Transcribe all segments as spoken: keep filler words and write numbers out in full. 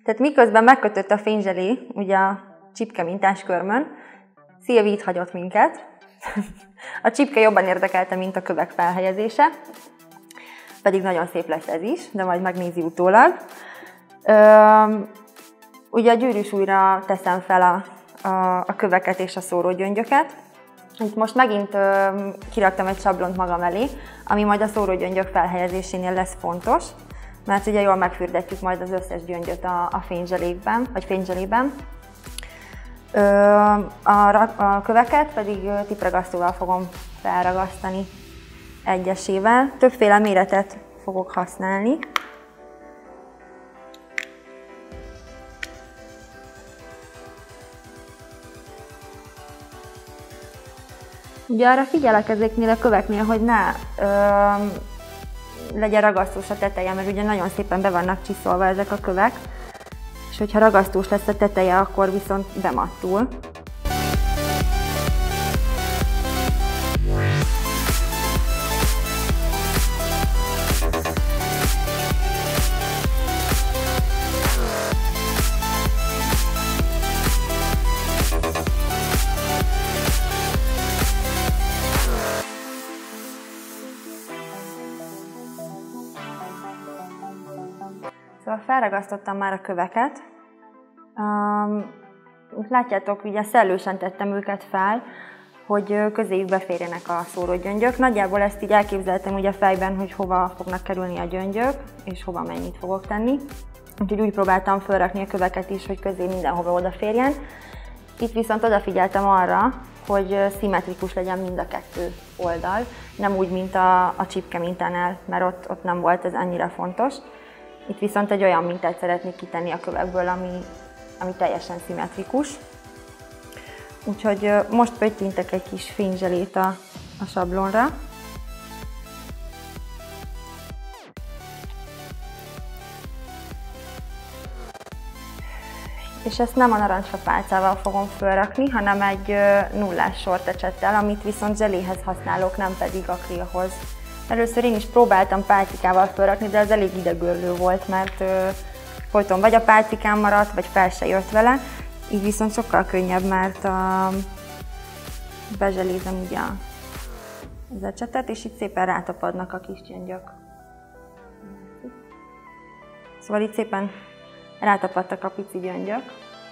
Tehát miközben megkötött a fényzselé, ugye a csipke mintás körmön, Szilvi itt hagyott minket. A csipke jobban érdekelte, mint a kövek felhelyezése. Pedig nagyon szép lesz ez is, de majd megnézi utólag. Üm, ugye a gyűrűsúlyra teszem fel a, a, a köveket és a szórógyöngyöket. Itt most megint üm, kiraktam egy sablont magam elé, ami majd a szórógyöngyök felhelyezésénél lesz fontos, mert ugye jól megfürdetjük majd az összes gyöngyöt a, a fényzselékben, vagy fényzselében. Üm, a, a köveket pedig tipragasztóval fogom felragasztani egyesével. Többféle méretet fogok használni. Ugye arra figyelek ezeknél a köveknél, hogy ne ö, legyen ragasztós a teteje, mert ugye nagyon szépen be vannak csiszolva ezek a kövek, és hogyha ragasztós lesz a teteje, akkor viszont bemattul. Szóval felragasztottam már a köveket. Um, látjátok, ugye szellősen tettem őket fel, hogy közéjük beférjenek a szórógyöngyök. Nagyjából ezt így elképzeltem ugye a fejben, hogy hova fognak kerülni a gyöngyök, és hova mennyit fogok tenni. Úgyhogy úgy próbáltam felrakni a köveket is, hogy közé mindenhova odaférjen. Itt viszont odafigyeltem arra, hogy szimmetrikus legyen mind a kettő oldal, nem úgy, mint a, a csipke mintánál, mert ott, ott nem volt ez annyira fontos. Itt viszont egy olyan mintát szeretnék kitenni a kövekből, ami, ami teljesen szimmetrikus. Úgyhogy most pöttyintek egy kis fényzselét a, a sablonra. És ezt nem a narancsfa pálcával fogom felrakni, hanem egy nullás sortecsettel, amit viszont zseléhez használok, nem pedig akrilhoz. Először én is próbáltam pálcikával felrakni, de ez elég idegörlő volt, mert ö, folyton vagy a pálcikán maradt, vagy fel se jött vele. Így viszont sokkal könnyebb, mert a, bezselézem ugye az ecsetet, és itt szépen rátapadnak a kis gyöngyök. Szóval itt szépen rátapadtak a pici gyöngyök.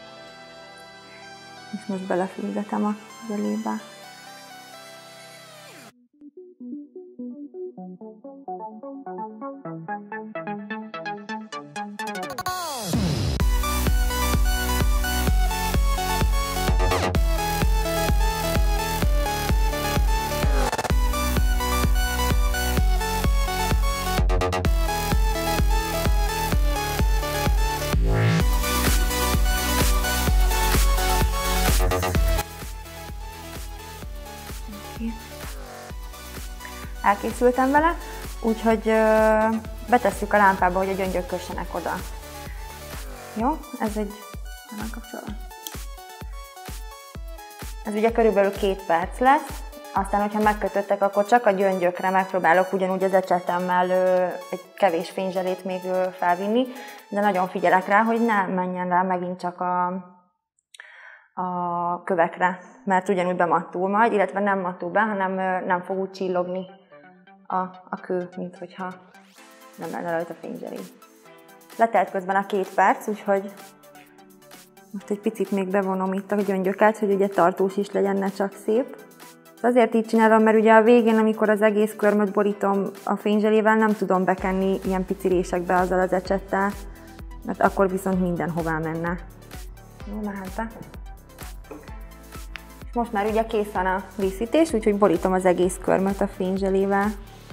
És most belefürdetem a zselébe. Elkészültem vele, úgyhogy ö, betesszük a lámpába, hogy a gyöngyök kössenek oda. Jó, ez egy... Ez ugye körülbelül két perc lesz, aztán, hogyha megkötöttek, akkor csak a gyöngyökre megpróbálok ugyanúgy az ecsetemmel ö, egy kevés fényzselét még ö, felvinni, de nagyon figyelek rá, hogy ne menjen rá megint csak a, a kövekre, mert ugyanúgy bemattul majd, illetve nem mattul be, hanem ö, nem fog úgy csillogni a, a kő, mint hogyha nem lenne rajta fényzselé. Letelt közben a két perc, úgyhogy most egy picit még bevonom itt a gyöngyöket, hogy ugye tartós is legyen, ne csak szép. Azért így csinálom, mert ugye a végén, amikor az egész körmöt borítom a fényzselével, nem tudom bekenni ilyen pici résekbe azzal az ecsettel, mert akkor viszont mindenhová menne. Jó, mehet be. Most már ugye kész van a díszítés, úgyhogy borítom az egész körmöt a fényzselével.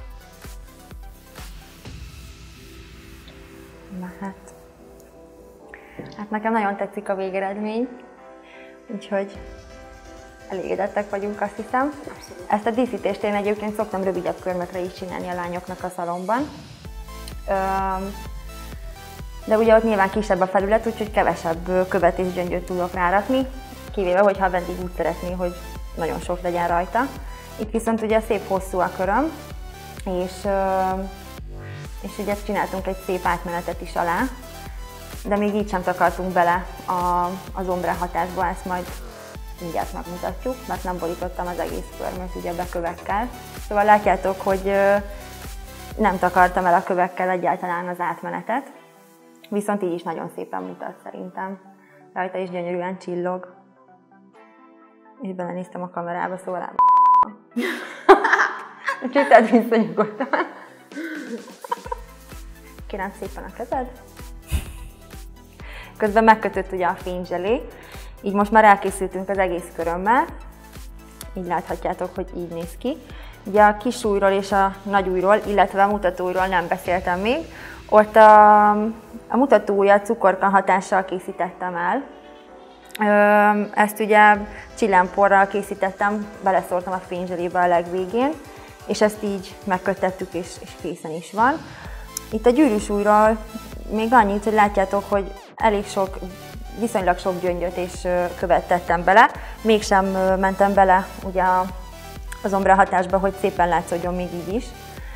Mehet. Hát nekem nagyon tetszik a végeredmény, úgyhogy elégedettek vagyunk, azt hiszem. Abszolút. Ezt a díszítést én egyébként szoktam rövidebb körmökre is csinálni a lányoknak a szalomban. De ugye ott nyilván kisebb a felület, úgyhogy kevesebb követ és gyöngyöt tudok rárakni, kivéve, hogyha a vendég úgy szeretné, hogy nagyon sok legyen rajta. Itt viszont ugye szép hosszú a köröm, és, és ugye csináltunk egy szép átmenetet is alá, de még így sem takartunk bele a, az ombre hatásba, ezt majd mindjárt megmutatjuk, mert nem borítottam az egész körmöt ugye bekövekkel. Szóval látjátok, hogy nem takartam el a kövekkel egyáltalán az átmenetet, viszont így is nagyon szépen mutat szerintem. Rajta is gyönyörűen csillog. És belenéztem a kamerába, szóval ám. Úgyhogy tedd vissza nyugodtan. Kérem szépen a kezed. Közben megkötött ugye a fényzselé, így most már elkészültünk az egész körömmel. Így láthatjátok, hogy így néz ki. Ugye a kis ujjról és a nagy ujjról, illetve a mutatóujjról nem beszéltem még. Ott a, a mutatóujjat cukorka hatással készítettem el. Ezt ugye csillámporral készítettem, beleszórtam a fényzselébe a legvégén, és ezt így megkötettük, és, és készen is van. Itt a gyűrűs ujjról még annyit, hogy látjátok, hogy elég sok, viszonylag sok gyöngyöt és követ tettem bele. Mégsem mentem bele ugye az ombre hatásba, hogy szépen látszódjon még így is.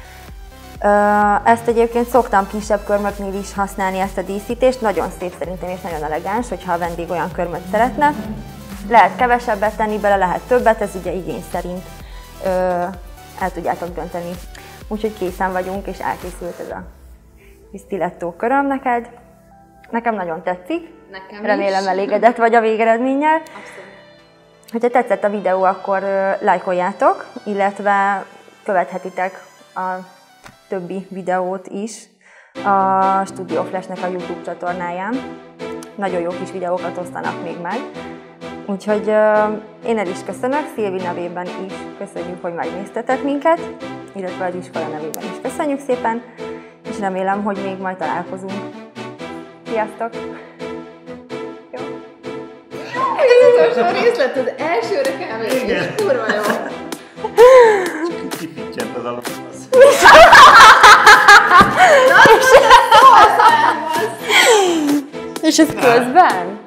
Ezt egyébként szoktam kisebb körmöknél is használni, ezt a díszítést. Nagyon szép szerintem és nagyon elegáns, hogyha a vendég olyan körmöt szeretne. Lehet kevesebbet tenni bele, lehet többet, ez ugye igény szerint el tudjátok dönteni. Úgyhogy készen vagyunk, és elkészült ez a stiletto köröm neked. Nekem nagyon tetszik. Nekem Remélem is. elégedett vagy a végeredménnyel. Abszolút. Ha tetszett a videó, akkor lájkoljátok, illetve követhetitek a többi videót is a Studio Flashnek a YouTube csatornáján. Nagyon jó kis videókat osztanak még meg. Úgyhogy uh, én el is köszönök, Szilvi nevében is köszönjük, hogy megnéztetek minket, illetve az iskola nevében is köszönjük szépen, és remélem, hogy még majd találkozunk. Sziasztok! Jó? Ez az utolsó részlet, az elsőre kell menni, és kurva jó. Csak így kifittyent az alap. És ez közben?